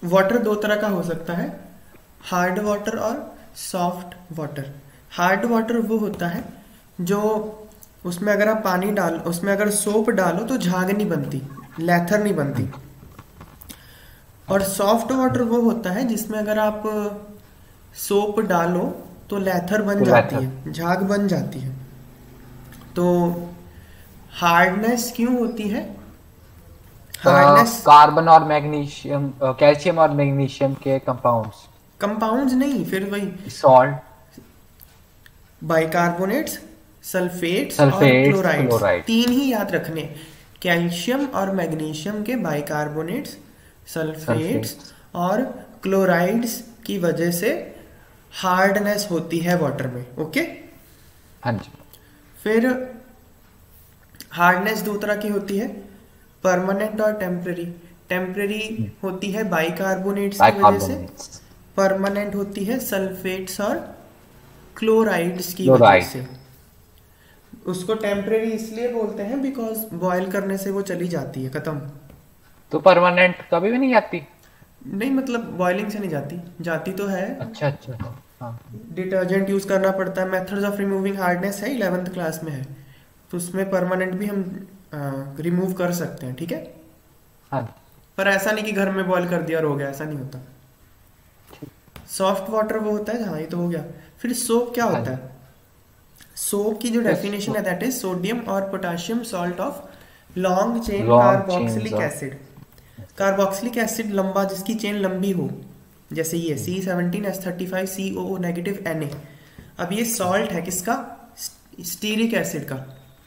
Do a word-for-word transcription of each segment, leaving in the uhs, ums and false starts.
Water दो तरह का हो सकता है, हार्ड वाटर और सॉफ्ट वाटर। हार्ड वाटर वो होता है जो उसमें अगर आप पानी डाल उसमें अगर सोप डालो तो झाग नहीं बनती, लेथर नहीं बनती। और सॉफ्ट वाटर वो होता है जिसमें अगर आप सोप डालो तो लेथर बन तो जाती लेथर। है, झाग बन जाती है। तो हार्डनेस क्यों होती है? हार्डनेस कार्बन और मैग्नीशियम, कैल्शियम और मैग्नीशियम के कंपाउंड्स। कंपाउंड्स नहीं, फिर वही सॉल्ट। बाइकार्बोनेट्स, सल्फेट्स और सल्फेट्स, क्लोराइड्स, क्लोराइड्स। तीन ही याद रखने। कैल्शियम और मैग्नीशियम के बाइकार्बोनेट्स, सल्फेट्स सल्फेट्स। और क्लोराइड्स की वजह से हार्डनेस होती है वाटर में। ओके। हाँ जी। फिर हार्डनेस दो तरह की होती है, परमानेंट और टेम्पररी। टेम्पररी होती है बाइकार्बोनेट्स की वजह से, बाइकार्बोनेट्स। परमानेंट होती है सल्फेट्स और क्लोराइड्स की वजह क्लोराइड। से। उसको टेम्परेरी इसलिए बोलते हैं बिकॉज बॉयल करने से वो चली जाती है, खत्म। तो परमानेंट कभी भी नहीं आती? नहीं मतलब बॉइलिंग से नहीं जाती, जाती तो है। अच्छा अच्छा। हाँ। डिटर्जेंट यूज करना पड़ता है, मेथड्स ऑफ रिमूविंग हार्डनेस है, इलेवेंथ क्लास में है। तो उसमें परमानेंट भी हम रिमूव कर सकते हैं, ठीक है। हाँ पर ऐसा नहीं कि घर में बॉयल कर दिया और हो गया, ऐसा नहीं होता। जी। सॉफ्ट वाटर वो होता है, हाँ ये तो हो गया। फिर सोप क्या हाँ होता जी। है? सोप की जो तो डेफिनेशन है दैट इज सोडियम और potassium salt of long chain long chains carboxylic of. Acid. Carboxylic acid लंबा, जिसकी चेन लंबी हो, जैसे ये C seventeen S thirty five C O O negative N A. अब ये सॉल्ट है किसका? स्टीरिक एसिड का।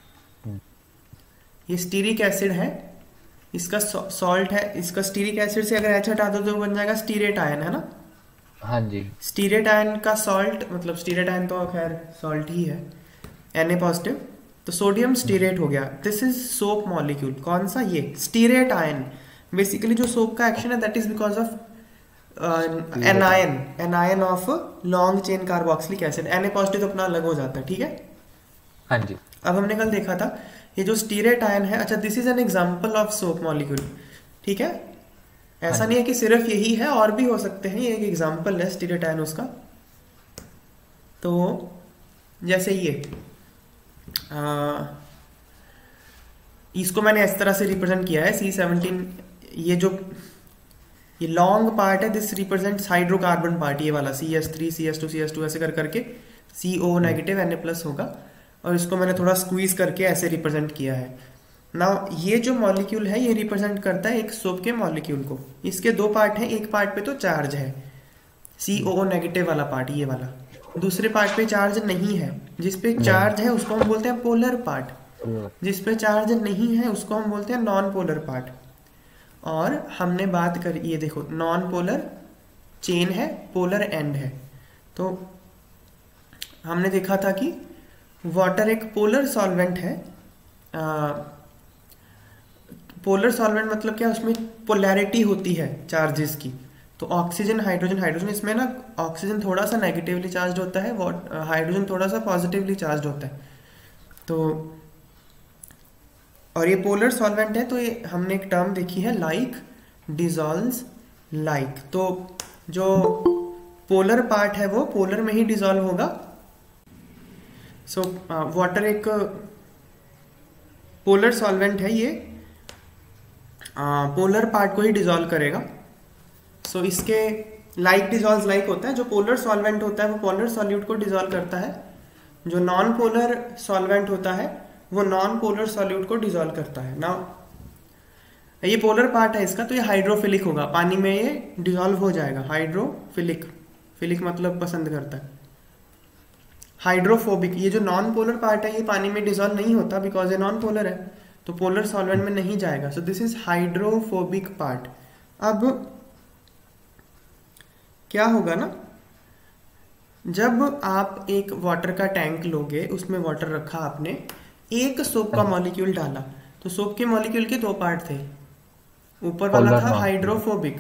ये स्टीरिक एसिड है, इसका सॉल्ट है। इसका स्टीरिक एसिड से अगर एच हटा दो तो बन जाएगा स्टीरेट आयन, है ना। हाँ जी। स्टीरेट आयन का सॉल्ट मतलब स्टीरेट आयन तो खैर सॉल्ट ही है, Na पॉजिटिव। तो सोडियम स्टीरेट हो गया, दिस इज सोप मॉलिक्यूल। कौन सा? ये स्टीरेट आयन। बेसिकली जो सोप का एक्शन है that is because of stearate. Anion, anion of long chain carboxylic acid. Na positive तो अपना अलग हो जाता है, ठीक है। हाँ जी। अब हमने कल देखा था ये जो स्टीरेट आयन है, अच्छा this is an example of soap molecule, ठीक है। हाँ ऐसा नहीं जी। है कि सिर्फ यही है, और भी हो सकते हैं, ये एक एग्जांपल है स्टीरेट आयन उसका। तो जैसे ये आ, इसको मैंने इस तरह से रिप्रेजेंट किया है सी सेवनटीन। ये जो ये लॉन्ग पार्ट है दिस रिप्रेजेंट्स हाइड्रोकार्बन पार्ट, ये वाला C S three C S two C S two ऐसे कर करके C O negative N A plus होगा। और इसको मैंने थोड़ा स्क्वीज करके ऐसे रिप्रेजेंट किया है। नाउ ये जो मॉलिक्यूल है ये रिप्रेजेंट करता है एक सोप के मॉलिक्यूल को। इसके दो पार्ट हैं, एक पार्ट पे तो चार्ज है, सी ओ ओ नेगेटिव वाला पार्ट ये वाला। दूसरे पार्ट पे चार्ज नहीं है, जिस पे नहीं। चार्ज है उसको हम बोलते हैं पोलर पार्ट, जिस पे चार्ज नहीं है उसको हम बोलते हैं नॉन पोलर पार्ट। और हमने बात करी, ये देखो नॉन पोलर चेन है, पोलर एंड है। तो हमने देखा था कि वाटर एक पोलर सॉल्वेंट है। पोलर सॉल्वेंट मतलब क्या, उसमें पोलैरिटी होती है चार्जेस की। तो ऑक्सीजन हाइड्रोजन हाइड्रोजन इसमें ना ऑक्सीजन थोड़ा सा नेगेटिवली चार्ज होता है, हाइड्रोजन थोड़ा सा पॉजिटिवली चार्ज होता है। तो और ये पोलर सॉल्वेंट है, तो ये हमने एक टर्म देखी है लाइक डिजॉल्व्स लाइक। तो जो पोलर पार्ट है वो पोलर में ही डिजॉल्व होगा। सो वाटर एक पोलर सॉल्वेंट है, ये पोलर पार्ट को ही डिजॉल्व करेगा। सो so, इसके लाइक डिजॉल्व लाइक होता है। जो पोलर सॉल्वेंट होता है वो पोलर सॉल्यूट को डिजॉल्व करता है, जो नॉन पोलर सॉल्वेंट होता है वो नॉन पोलर सॉल्यूट को डिजॉल्व करता है। नाउ ये पोलर पार्ट है इसका, तो ये हाइड्रोफिलिक होगा, पानी में ये डिजॉल्व हो जाएगा। हाइड्रोफिलिक, फिलिक मतलब पसंद करता है। हाइड्रोफोबिक, ये जो नॉन पोलर पार्ट है ये पानी में डिजॉल्व नहीं होता बिकॉज ये नॉन पोलर है, तो पोलर सॉल्वेंट में नहीं जाएगा। So this is hydrophobic part. अब क्या होगा ना, जब आप एक वाटर का टैंक लोगे, उसमें वाटर रखा आपने, एक सोप हाँ का जी। मॉलिक्यूल डाला, तो सोप के मॉलिक्यूल के दो पार्ट थे। ऊपर वाला पोलर, था नॉन पोलर। हाइड्रोफोबिक,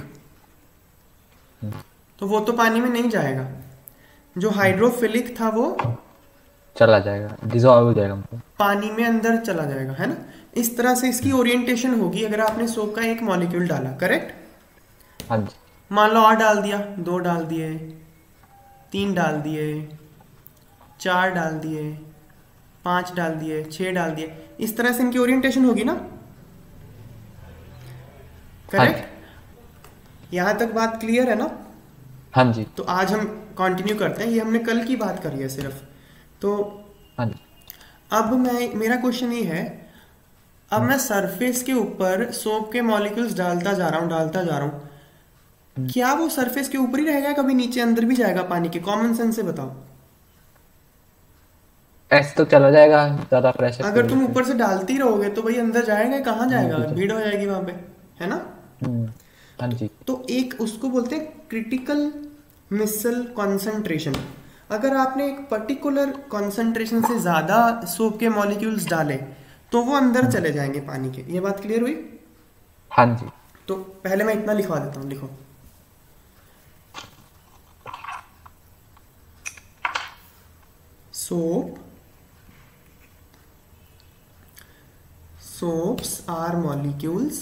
तो वो तो पानी में नहीं जाएगा। जो हाइड्रोफिलिक था वो चला जाएगा, डिजॉल्व हो जाएगा मतलब। पानी में अंदर चला जाएगा, है ना। इस तरह से इसकी ओरिएंटेशन होगी अगर आपने सोप का एक मॉलिक्यूल डाला, करेक्ट। हाँ जी। मान लो आठ डाल दिया, दो डाल दिए, तीन डाल दिए, चार डाल दिए, पांच डाल दिए, छह डाल दिए, इस तरह से इनकी ओरिएंटेशन होगी ना, हाँ जी। करेक्ट। यहां तक बात क्लियर है ना? हाँ जी। तो आज हम कंटिन्यू करते हैं, ये हमने कल की बात करी है सिर्फ। तो हाँ जी। अब मैं, मेरा क्वेश्चन ये है, अब मैं सरफेस के ऊपर सोप के मॉलिक्यूल्स डालता जा रहा हूँ डालता जा रहा हूँ, हम्म, क्या वो सरफेस के ऊपर ही रहेगा, कभी नीचे अंदर भी जाएगा पानी के? कॉमन सेंस से बताओ। ऐसे तो चला जाएगा ज्यादा प्रेशर की अगर वजह तुम से। ऊपर से डालते ही रहोगे तो भाई अंदर जाएगा ही, कहाँ जाएगा, नीचे चल। भीड़ हो जाएगी वहां पे, है ना? हम्म। हाँ तो, जी। तो एक उसको बोलते हैं क्रिटिकल मिसल कंसंट्रेशन। अगर आपने एक पर्टिकुलर कंसंट्रेशन से ज्यादा सोप के मॉलिक्यूल्स डाले तो वो अंदर हम्म, चले जाएंगे पानी के। ये बात क्लियर हुई? हाँ जी। तो पहले मैं इतना लिखवा देता हूँ, लिखो। Soap soaps are molecules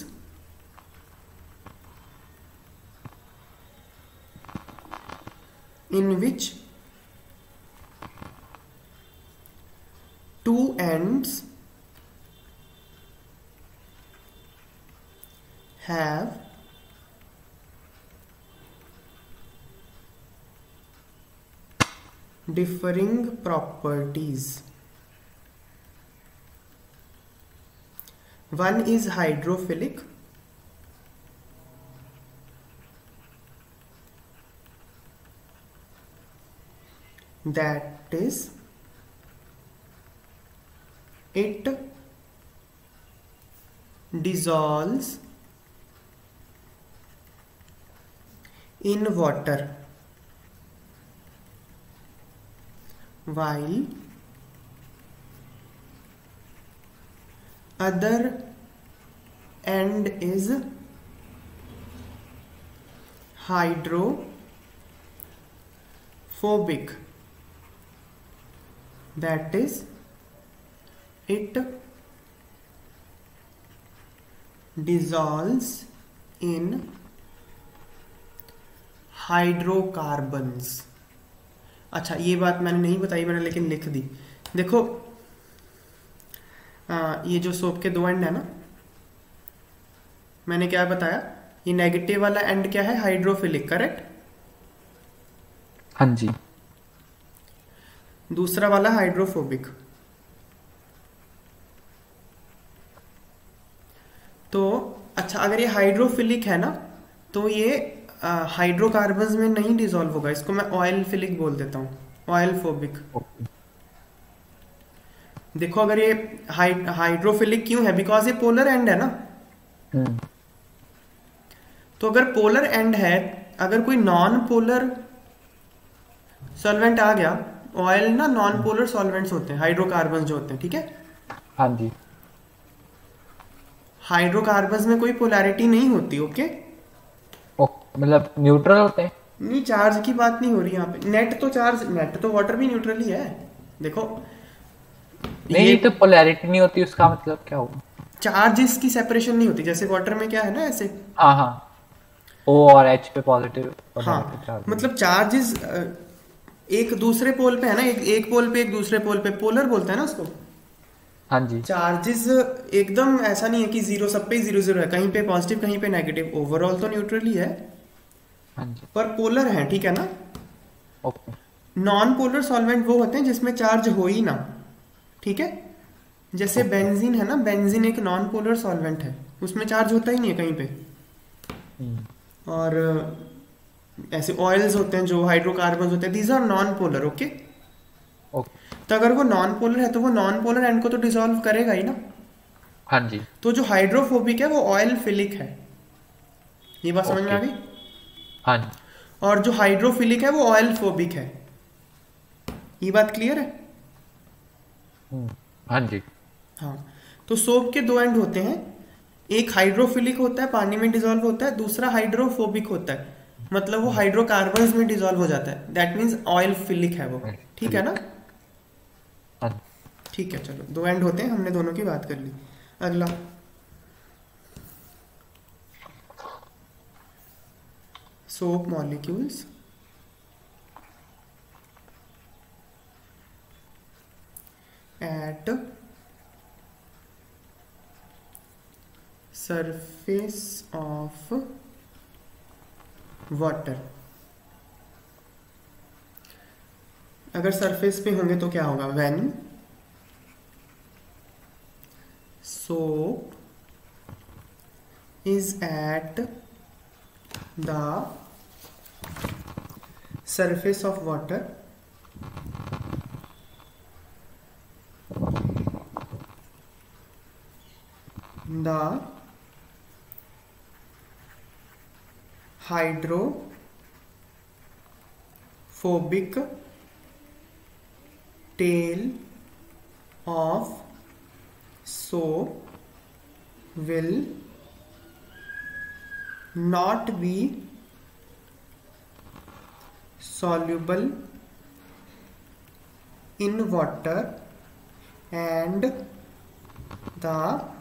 in which two ends have differing properties. One is hydrophilic, that is, it dissolves in water, while other end is hydrophobic, that is, it dissolves in hydrocarbons. अच्छा, ये बात मैंने नहीं बताई, मैंने लेकिन लिख दी। देखो, आ, ये जो सोप के दो एंड है ना, मैंने क्या बताया, ये नेगेटिव वाला एंड क्या है, हाइड्रोफिलिक, करेक्ट। हाँ जी। दूसरा वाला हाइड्रोफोबिक। तो अच्छा, अगर ये हाइड्रोफिलिक है ना, तो ये हाइड्रोकार्बन्स में नहीं डिसॉल्व होगा, इसको मैं ऑयल फिलिक बोल देता हूँ, ऑयल फोबिक। ओके। देखो, अगर ये हाइड्रोफिलिक क्यों है, बिकॉज ये पोलर एंड है ना। हम्म। तो अगर पोलर एंड है, अगर कोई नॉन पोलर सॉल्वेंट आ गया, ऑयल ना नॉन पोलर सॉल्वेंट्स होते हैं, हाइड्रोकार्बन्स जो होते हैं, ठीक है। हाँ जी। हाइड्रोकार्बन्स में कोई पोलैरिटी नहीं होती, ओके। ओ, मतलब न्यूट्रल होते हैं। नहीं, चार्ज की बात नहीं हो रही यहाँ पे। नेट तो चार्ज, नेट तो वाटर भी न्यूट्रल ही है। देखो, नहीं, ये तो पोलैरिटी नहीं होती, उसका मतलब क्या हुआ? चार्जेस की सेपरेशन नहीं होती, जैसे वाटर में क्या है ना, ऐसे। हाँ हाँ। ओ और एच पे पॉजिटिव और हाँ, नेगेटिव चार्ज। मतलब चार्जेस एक दूसरे पोल पे है ना, एक एक पोल पे एक दूसरे पोल पे, पोलर बोलता है ना उसको। हाँ जी। चार्जेस एकदम ऐसा नहीं है कि जीरो, सब पे जीरो जीरो है, कहीं पे पॉजिटिव कहीं पे नेगेटिव, ओवरऑल तो न्यूट्रल ही है, हाँ जी। पर पोलर है, ठीक है ना। ओके। नॉन पोलर सॉल्वेंट वो होते हैं जिसमें चार्ज हो ही ना, ठीक है। जैसे ओके। बेंजीन है ना, बेंजीन एक नॉन पोलर सॉल्वेंट है, उसमें चार्ज होता ही नहीं है कहीं पे। हम्म। और ऐसे ऑयल्स होते हैं जो हाइड्रोकार्बन होते हैं, these are non polar, okay. Okay. तो अगर वो नॉन पोलर है तो वो नॉन पोलर एंड को तो डिसॉल्व करेगा ही ना। हाँ जी। तो जो हाइड्रोफोबिक है वो ऑयल फिलिक है, ये बात समझ में आ ओके। गई। हाँ जी। और जो हाइड्रोफिलिक है वो ऑयल फोबिक है, ये बात क्लियर है। हम्म, हाँ जी। हाँ, तो सोप के दो एंड होते हैं, एक हाइड्रोफिलिक होता है, पानी में डिसॉल्व होता है, दूसरा हाइड्रोफोबिक होता है, मतलब वो हम्म, हाइड्रोकार्बन्स में डिसॉल्व हो जाता है, दैट मीन्स ऑयल फिलिक है वो, ठीक है ना। हाँ जी। ठीक है, चलो, दो एंड होते हैं, हमने दोनों की बात कर ली। अगला, soap molecules at surface of water. अगर सरफेस पे होंगे तो क्या होगा? when soap is at the surface of water, the hydrophobic tail of soap will not be soluble in water and the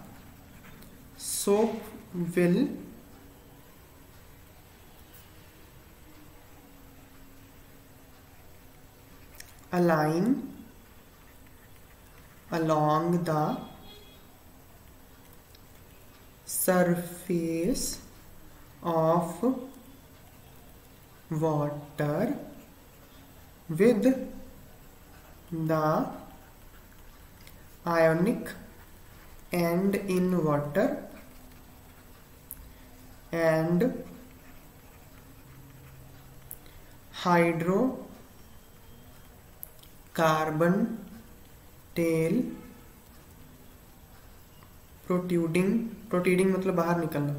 soap will align along the surface of water with the ionic and in water and hydrocarbon tail protruding protruding मतलब बाहर निकलना,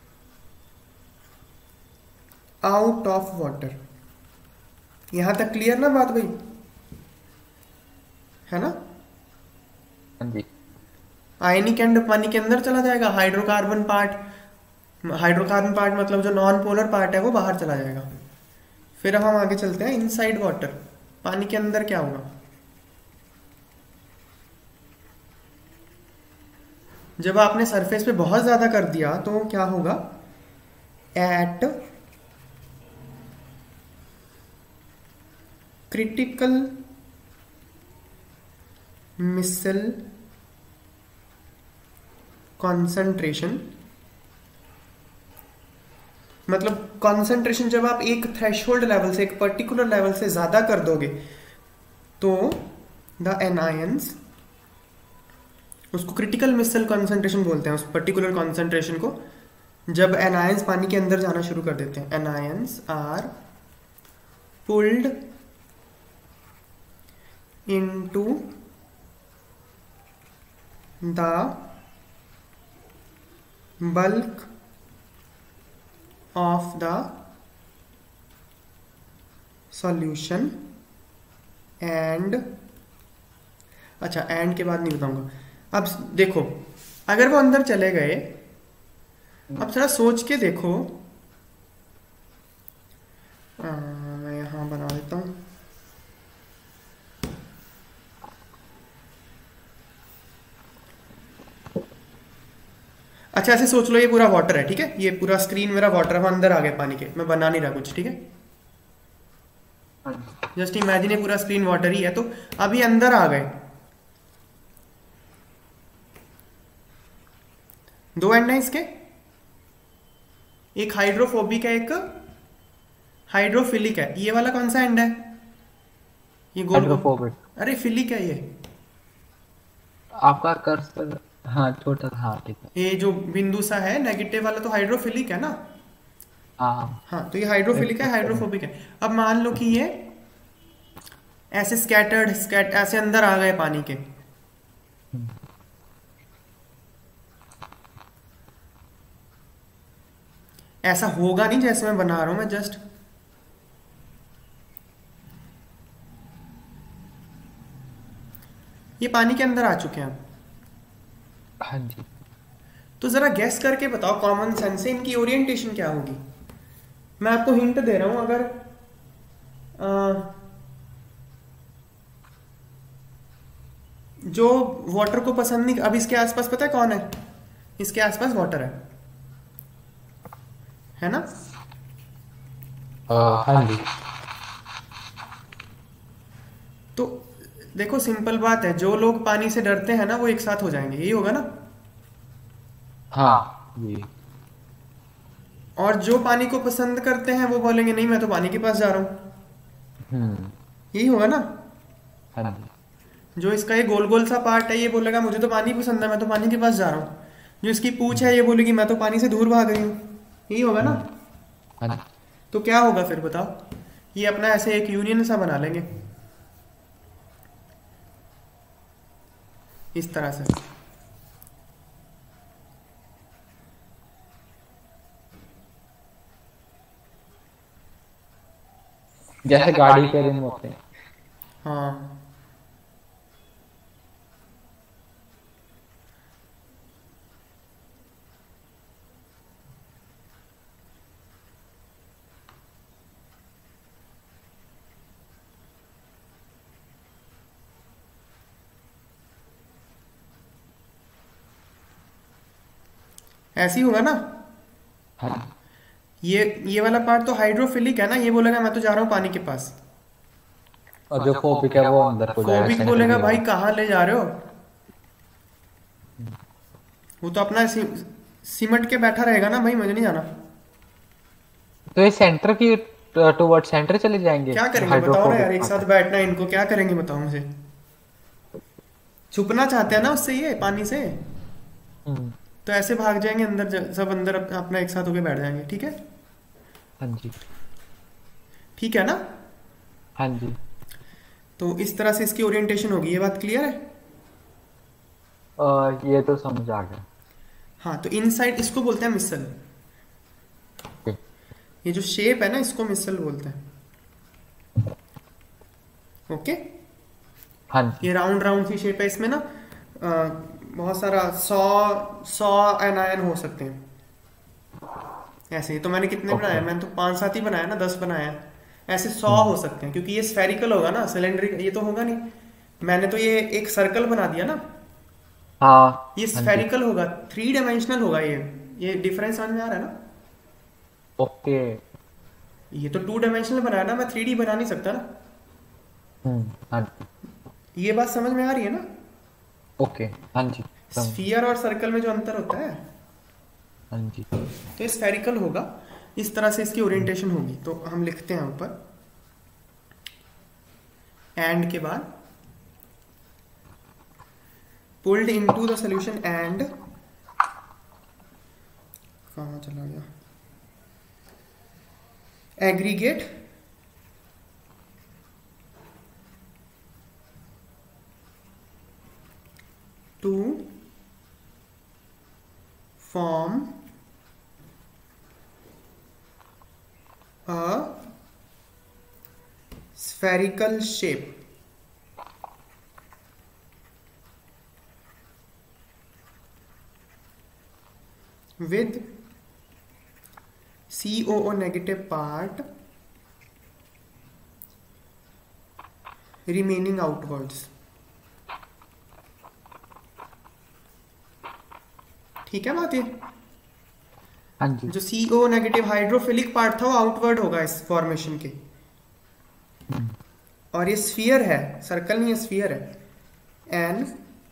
out of water. यहां तक clear ना बात भाई, है ना? हाँ जी. आयनिक एंड पानी के अंदर चला जाएगा, हाइड्रोकार्बन पार्ट हाइड्रोकार्बन पार्ट मतलब जो नॉन पोलर पार्ट है वो बाहर चला जाएगा. फिर हम आगे चलते हैं. इनसाइड वाटर, पानी के अंदर क्या होगा? जब आपने सरफेस पे बहुत ज्यादा कर दिया तो क्या होगा? एट क्रिटिकल मिसल कॉन्सेंट्रेशन, मतलब कॉन्सेंट्रेशन जब आप एक थ्रेशोल्ड लेवल से, एक पर्टिकुलर लेवल से ज्यादा कर दोगे तो द एनायंस, उसको क्रिटिकल मिसल कॉन्सेंट्रेशन बोलते हैं, उस पर्टिकुलर कॉन्सेंट्रेशन को. जब एनायंस पानी के अंदर जाना शुरू कर देते हैं, anions are pulled into the bulk of the solution end, अच्छा एंड के बाद नहीं बताऊंगा. अब देखो, अगर वो अंदर चले गए, अब थोड़ा सोच के देखो. आ, मैं यहां बना देता हूं. अच्छा ऐसे सोच लो, ये पूरा वाटर है, ठीक है? ये पूरा स्क्रीन मेरा वाटर है, हम अंदर आ गए पानी के, मैं बना नहीं रहा कुछ, ठीक है? जस्ट इमेजिन, ये पूरा स्क्रीन वाटर ही है. तो अभी अंदर आ गए, दो एंड है इसके, एक हाइड्रोफोबिक है, एक हाइड्रोफिलिक है. ये वाला कौन सा एंड है? ये गोल, अरे फिलिक है ये आपका कर्सर. हाँ छोटा, हाँ ठीक है. ये जो बिंदु सा है नेगेटिव वाला तो हाइड्रोफिलिक है ना? हाँ हाँ, तो ये हाइड्रोफिलिक है, हाइड्रोफोबिक है. अब मान लो कि ये ऐसे स्कैटर्ड स्कैट ऐसे अंदर आ गए पानी के, ऐसा होगा नहीं जैसे मैं बना रहा हूं. मैं जस्ट ये पानी के अंदर आ चुके हैं. हाँ जी. तो जरा गेस करके बताओ कॉमन सेंस से इनकी ओरिएंटेशन क्या होगी. मैं आपको हिंट दे रहा हूं. अगर आ, जो वाटर को पसंद नहीं, अब इसके आसपास पता है कौन है? इसके आसपास वाटर है, है ना? अ, हाँ जी। तो देखो सिंपल बात है, जो लोग पानी से डरते हैं ना वो एक साथ हो जाएंगे, यही होगा ना। हाँ जी। और जो पानी को पसंद करते हैं वो बोलेंगे नहीं मैं तो पानी के पास जा रहा हूँ, हम्म। यही होगा ना। हाँ जी। जो इसका ये गोल गोल सा पार्ट है ये बोलेगा मुझे तो पानी पसंद है मैं तो पानी के पास जा रहा हूँ। जो इसकी पूंछ है हम्म। ये बोलेगी मैं तो पानी से दूर भाग रही हूँ, यही होगा ना। हम्म। हाँ जी। तो क्या होगा फिर बताओ, ये अपना ऐसे एक यूनियन सा बना लेंगे इस तरह से। जैसे गाड़ी के रिम होते हैं। हाँ ऐसे ही होगा ना। हाँ जी। ये ये वाला पार्ट तो हाइड्रोफिलिक है ना, ये बोलेगा मैं तो जा रहा हूँ पानी के पास। और जो फोबिक है वो अंदर को जाएगा, फोबिक सेंटर बोलेगा की भाई ओर। कहाँ ले जा रहे हो, वो तो अपना सि, सिमट के बैठा रहेगा ना भाई मुझे नहीं जाना। तो ये सेंटर की टुवर्ड सेंटर चले जाएंगे क्या जो करेंगे बताओ ना यार, हाइड्रोफोबिक एक पार्ट साथ है। बैठना है इनको, क्या करेंगे बताओ मुझे। छुपना चाहते हैं ना उससे, ये पानी से। हम्म। तो ऐसे भाग जाएंगे अंदर, ज- सब अंदर अप- अपना एक साथ होके बैठ जाएंगे, ठीक है। हाँ जी। ठीक है ना। हाँ जी। तो इस तरह से इसकी ओरिएंटेशन होगी, ये बात क्लियर है। अ, ये तो समझ आ गया। हाँ तो इनसाइड इसको बोलते हैं मिसल। ओके। ये जो शेप है ना इसको मिसल बोलते हैं। ओके। हाँ जी। ये राउंड राउंड सी शेप है, इसमें ना अ, बहुत सारा सौ सौ एनायन हो सकते हैं ऐसे ही। तो मैंने कितने बनाए, ओके। मैंने तो पांच सात ही बनाया ना, दस बनाया है। ऐसे सौ हम्म। हो सकते हैं क्योंकि ये स्फेरिकल होगा ना, सिलेंड्रिक ये तो होगा नहीं। मैंने तो ये एक सर्कल बना दिया ना, हाँ। ये हाँ जी। स्फेरिकल होगा, थ्री डायमेंशनल होगा ये। ये डिफरेंस समझ में आ रहा है ना। ओके। ये तो टू डायमेंशनल बनाया ना, मैं थ्री डी बना नहीं सकता ना। हम्म। हाँ जी। ये बात समझ में आ रही है ना। ओके। हाँ जी। समझ। स्फीयर और सर्कल में जो अंतर होता है, हाँ जी। तो ये स्फेरिकल होगा। इस तरह से इसकी हम्म। ओरिएंटेशन होगी, तो हम लिखते हैं ऊपर एंड के बाद pulled into the solution end, कहाँ चला गया, aggregate to form a spherical shape with C O O negative part remaining outwards। ठीक है बात ये। हाँ जी। जो C O negative hydrophilic part था वो आउटवर्ड होगा इस फॉर्मेशन के, हम्म। और ये स्फीयर है, सर्कल नहीं है स्फीयर है। An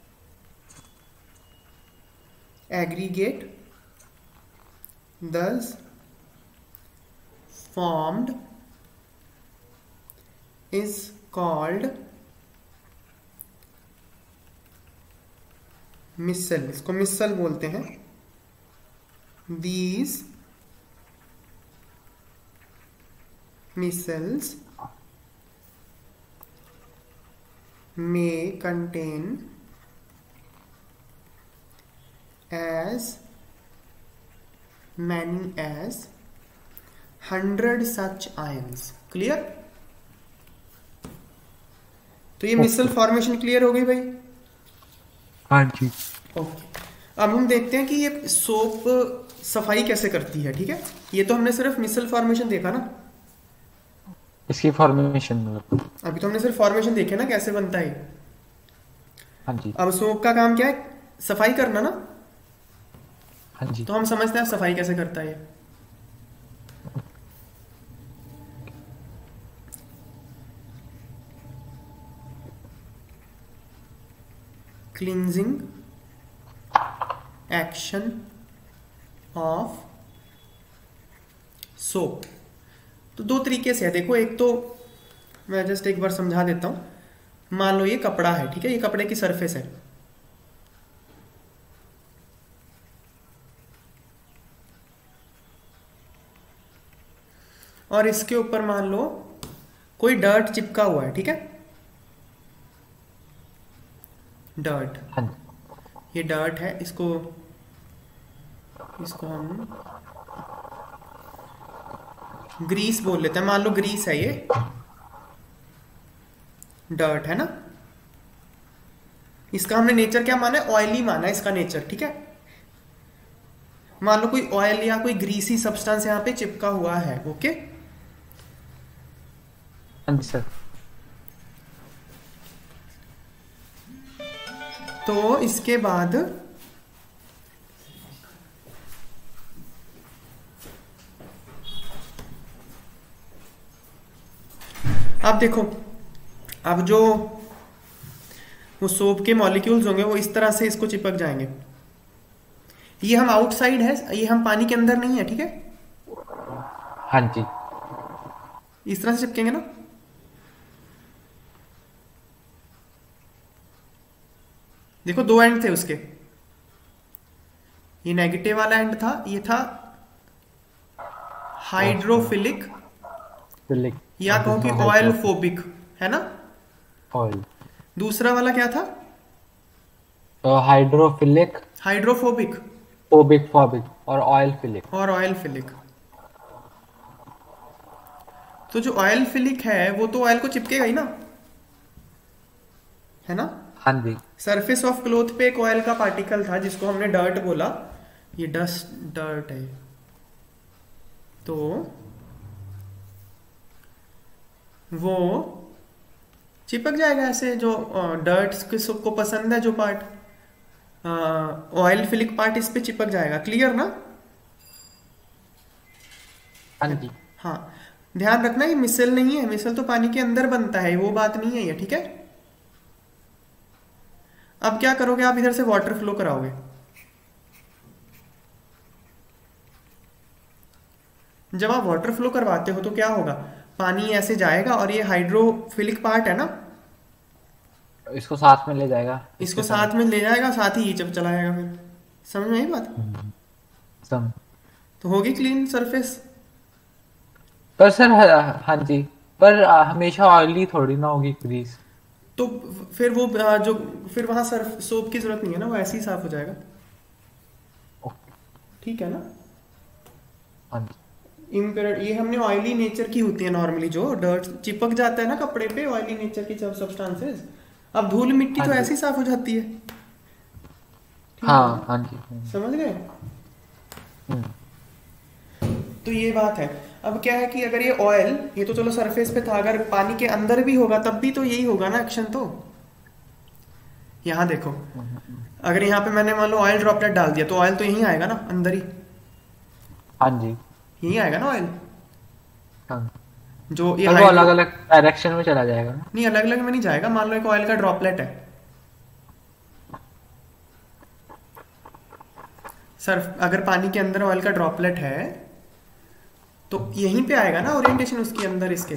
aggregate thus formed is called micelle, इसको मिसल बोलते हैं। these missiles may contain as many as hundred such ions। Clear. तो ये मिसल फॉर्मेशन क्लियर हो गई भाई। हाँ जी। ओके, अब हम देखते हैं कि ये सोप सफाई कैसे करती है, ठीक है। ये तो हमने सिर्फ मिसल फॉर्मेशन देखा ना, इसकी फॉर्मेशन मतलब। अभी तो हमने सिर्फ फॉर्मेशन देखे ना कैसे बनता है। हाँ जी। अब सोप का काम क्या है, सफाई करना ना। हाँ जी। तो हम समझते हैं सफाई कैसे करता है ये। Cleansing action of soap. तो दो तरीके से है, देखो एक तो मैं जस्ट एक बार समझा देता हूं। मान लो ये कपड़ा है, ठीक है, ये कपड़े की सरफेस है, और इसके ऊपर मान लो कोई डर्ट चिपका हुआ है, ठीक है, डर्ट, हाँ जी। ये डर्ट है, इसको इसको हम ग्रीस बोल लेते हैं, मान लो ग्रीस है, ये डर्ट है ना, इसका हमने नेचर क्या माना है, ऑयली माना है इसका नेचर, ठीक है। मान लो कोई ऑयल या कोई ग्रीसी सब्सटेंस यहाँ पे चिपका हुआ है, ओके। हाँ जी सर। तो इसके बाद अब देखो, अब जो वो सोप के मॉलिक्यूल्स होंगे वो इस तरह से इसको चिपक जाएंगे। ये हम आउटसाइड है, ये हम पानी के अंदर नहीं है, ठीक है, हाँ जी। इस तरह से चिपकेंगे ना। देखो दो एंड थे उसके, ये नेगेटिव वाला एंड था, ये था हाइड्रोफिलिक, फिलिक या कहो कि ऑयल फोबिक, है ना। ऑयल। दूसरा वाला क्या था, हाइड्रोफिलिक, हाइड्रोफोबिक फोबिक फोबिक और ऑयल फिलिक। और ऑयल फिलिक। तो जो ऑयल फिलिक है वो तो ऑयल को चिपकेगा ही ना, है ना। हाँ जी। सरफेस ऑफ क्लोथ पे एक ऑयल का पार्टिकल था जिसको हमने डर्ट बोला, ये डस्ट डर्ट है, तो वो चिपक जाएगा ऐसे। जो डर्ट किसको को पसंद है, जो पार्ट ऑयल फिलिक पार्ट इस पे चिपक जाएगा, क्लियर ना। हाँ जी। हाँ, ध्यान रखना ये मिसल नहीं है, मिसल तो पानी के अंदर बनता है, वो बात नहीं है ये, ठीक है। अब क्या करोगे आप, इधर से वाटर फ्लो कराओगे, जब आप वाटर फ्लो करवाते हो तो क्या होगा, पानी ऐसे जाएगा और ये हाइड्रोफिलिक पार्ट है ना, इसको साथ में ले जाएगा, इसको साथ में ले जाएगा, साथ ही ये जब चला जाएगा, फिर समझ में आई बात। सम। तो होगी क्लीन सरफेस। पर सर हाँ जी, पर आ, हमेशा ऑयली थोड़ी ना होगी ग्रीस। तो फिर वो आ, जो फिर वहां सर्फ सोप की जरूरत नहीं है ना, वो ऐसे ही साफ हो जाएगा, ठीक है ना। हाँ जी। इम्प्योर, ये हमने ऑयली नेचर की होती है नॉर्मली, जो डर्ट चिपक जाता है ना कपड़े पे, ऑयली नेचर की सब सब्सटेंसेस। अब धूल मिट्टी हाँ तो जी। ऐसे ही साफ हो जाती है, ठीक है, हाँ हाँ जी। समझ गए। हम्म, तो ये बात है। अब क्या है कि अगर ये ऑयल, ये तो चलो सरफेस पे था, अगर पानी के अंदर भी होगा तब भी तो यही होगा ना एक्शन। तो यहाँ देखो, अगर यहाँ पे मैंने मान लो ऑयल ड्रॉपलेट डाल दिया तो ऑयल तो यहीं आएगा ना, अंदर ही हाँ जी। यहीं आएगा ना ऑयल। हाँ। जो ये पर वो हाइड्रो अलग अलग डायरेक्शन में चला जाएगा ना। नहीं, अलग अलग में नहीं जाएगा। मान लो एक ऑयल का ड्रॉपलेट है, सर्फ, अगर पानी के अंदर ऑयल का ड्रॉपलेट है तो यहीं पे आएगा ना ओरिएंटेशन उसके अंदर, इसके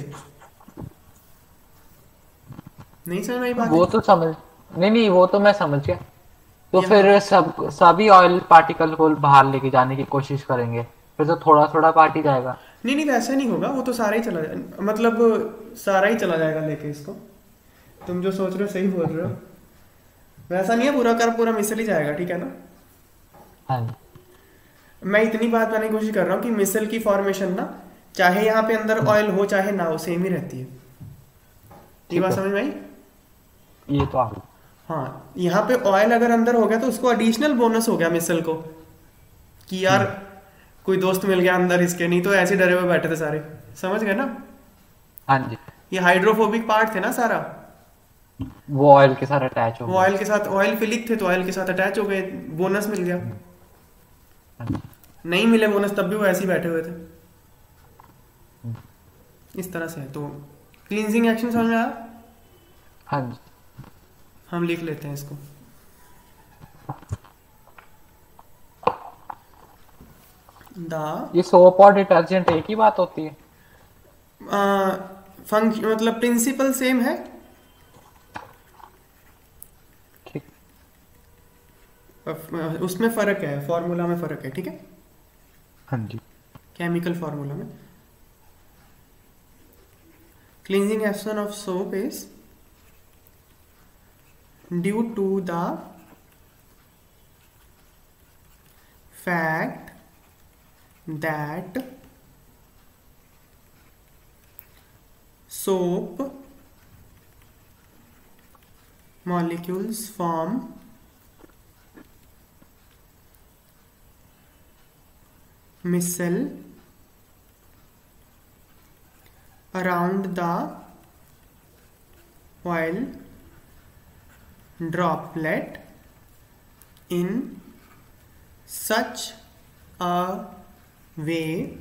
नहीं समझ में आई बात वो है? तो समझ, नहीं नहीं वो तो मैं समझ गया। तो यहाँ फिर सब सभी ऑयल पार्टिकल को बाहर लेके जाने की कोशिश करेंगे, फिर तो थोड़ा थोड़ा पार्ट ही जाएगा। नहीं नहीं, वैसे नहीं होगा, वो तो सारा ही चला जाएगा, मतलब सारा ही चला जाएगा लेके इसको। तुम जो सोच रहे हो सही बोल रहे हो, वैसा नहीं है, पूरा कर पूरा मिसल ही जाएगा, ठीक है ना। हाँ जी। मैं इतनी बात बनाने की कोशिश कर रहा हूँ कि मिसल की फॉर्मेशन ना, चाहे यहाँ पे अंदर ऑयल हो चाहे ना हो, सेम ही रहती है। ये ठीक बात है। समझ में आई। ये तो आ गई। हाँ, यहाँ पे ऑयल अगर अंदर हो गया तो उसको एडिशनल बोनस हो गया मिसल को, कि यार कोई दोस्त मिल गया अंदर इसके, नहीं तो ऐसे डरे हुए बैठे थे सारे, समझ गए ना। हाँ जी। ये हाइड्रोफोबिक पार्ट थे ना सारा, वो ऑयल के साथ अटैच हो वो गया। ऑयल के साथ, ऑयल फिलिक थे तो ऑयल के साथ अटैच हो गए, बोनस मिल गया। हाँ जी। नहीं मिले बोनस तब भी वो ऐसे ही बैठे हुए थे, इस तरह से है। तो क्लींजिंग एक्शन समझ में आया, हाँ जी। हम लिख लेते हैं इसको। द ये सोप और डिटर्जेंट एक ही बात होती है? फंक्शन मतलब प्रिंसिपल सेम है, ठीक। अ, उसमें फर्क है, फॉर्मूला में फर्क है, ठीक है, हाँ जी। केमिकल फॉर्मूला में। Cleansing action of soap is due to the fact that soap molecules form micelle around the oil droplet in such a way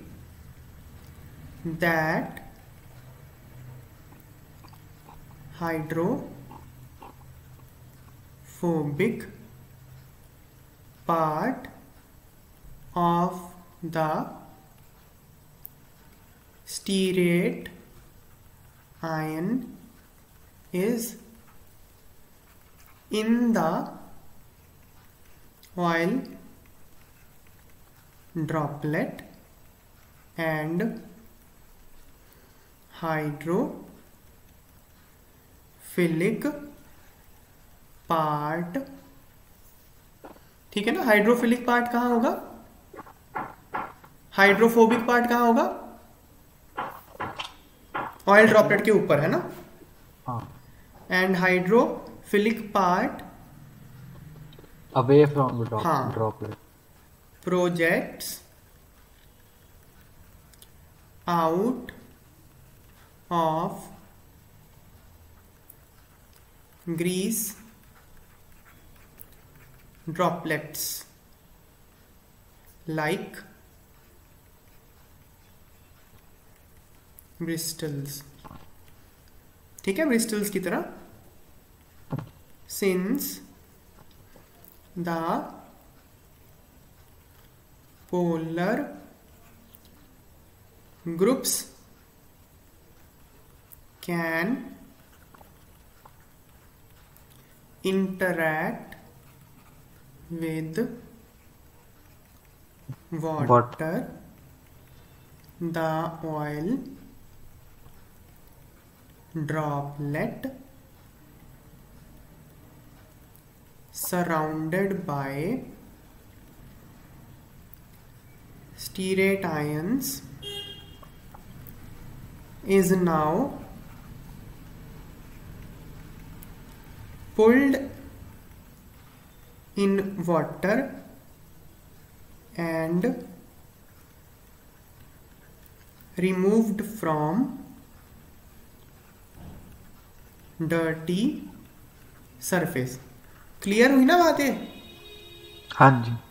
that hydrophobic part of the stearate ion is in the oil droplet and hydrophilic part, ठीक है ना। Hydrophilic part कहाँ होगा, hydrophobic part कहाँ होगा, oil droplet के ऊपर है ना। हाँ। And hydrophilic part away from हाँ droplet projects out of grease droplets like bristles, ठीक है, bristles की तरह। since the polar groups can interact with water, the oil droplet surrounded by stearate ions is now pulled in water and removed from dirty surface। Clear हुई ना बातें? हाँ जी।